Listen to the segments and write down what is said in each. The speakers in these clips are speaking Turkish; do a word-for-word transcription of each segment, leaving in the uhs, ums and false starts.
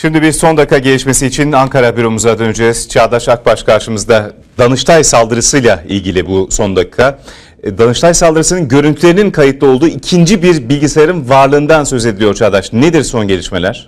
Şimdi bir son dakika gelişmesi için Ankara büromuza döneceğiz. Çağdaş Akbaş karşımızda. Danıştay saldırısıyla ilgili bu son dakika. Danıştay saldırısının görüntülerinin kayıtlı olduğu ikinci bir bilgisayarın varlığından söz ediliyor Çağdaş. Nedir son gelişmeler?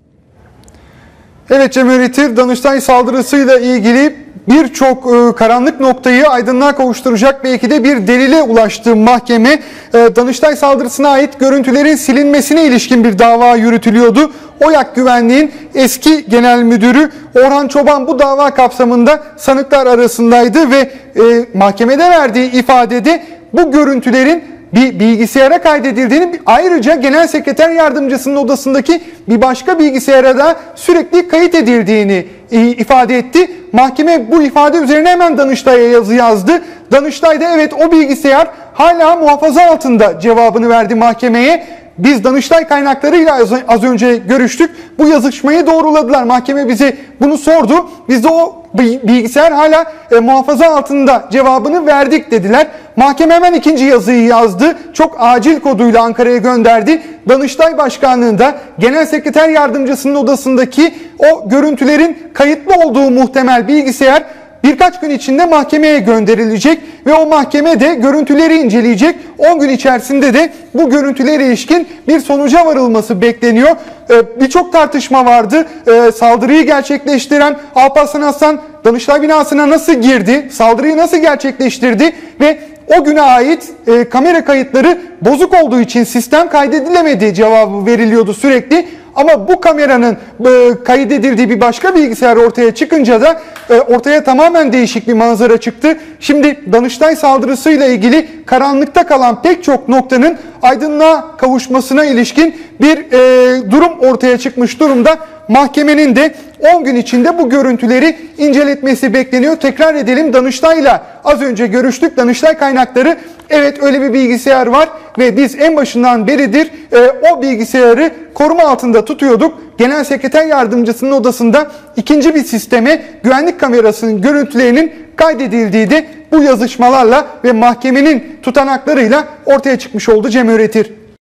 Evet Cem Öğretir, Danıştay saldırısıyla ilgili birçok e, karanlık noktayı aydınlığa kavuşturacak belki de bir delile ulaştı mahkeme. E, Danıştay saldırısına ait görüntülerin silinmesine ilişkin bir dava yürütülüyordu. OYAK Güvenliğin eski genel müdürü Orhan Çoban bu dava kapsamında sanıklar arasındaydı ve e, mahkemede verdiği ifadede bu görüntülerin bir bilgisayara kaydedildiğini, ayrıca genel sekreter yardımcısının odasındaki bir başka bilgisayara da sürekli kayıt edildiğini ifade etti. Mahkeme bu ifade üzerine hemen Danıştay'a yazı yazdı. Danıştay da evet o bilgisayar hala muhafaza altında cevabını verdi mahkemeye. Biz Danıştay kaynaklarıyla az önce görüştük. Bu yazışmayı doğruladılar. Mahkeme bize bunu sordu. Biz de o bilgisayar hala e, muhafaza altında cevabını verdik dediler. Mahkeme hemen ikinci yazıyı yazdı. Çok acil koduyla Ankara'ya gönderdi. Danıştay Başkanlığı'nda Genel Sekreter Yardımcısının odasındaki o görüntülerin kayıtlı olduğu muhtemel bilgisayar birkaç gün içinde mahkemeye gönderilecek ve o mahkeme de görüntüleri inceleyecek. on gün içerisinde de bu görüntülere ilişkin bir sonuca varılması bekleniyor. Ee, Birçok tartışma vardı. Ee, saldırıyı gerçekleştiren Alparslan Aslan Danıştay binasına nasıl girdi? Saldırıyı nasıl gerçekleştirdi? Ve o güne ait e, kamera kayıtları bozuk olduğu için sistem kaydedilemedi cevabı veriliyordu sürekli. Ama bu kameranın e, kaydedildiği bir başka bilgisayar ortaya çıkınca da e, ortaya tamamen değişik bir manzara çıktı. Şimdi Danıştay saldırısıyla ilgili karanlıkta kalan pek çok noktanın aydınlığa kavuşmasına ilişkin bir e, durum ortaya çıkmış durumda. Mahkemenin de on gün içinde bu görüntüleri inceletmesi bekleniyor. Tekrar edelim, Danıştay'la az önce görüştük. Danıştay kaynakları evet öyle bir bilgisayar var ve biz en başından beridir e, o bilgisayarı koruma altında tutuyorduk. Genel Sekreter Yardımcısının odasında ikinci bir sisteme güvenlik kamerasının görüntülerinin kaydedildiği de bu yazışmalarla ve mahkemenin tutanaklarıyla ortaya çıkmış oldu Cem Öğretir.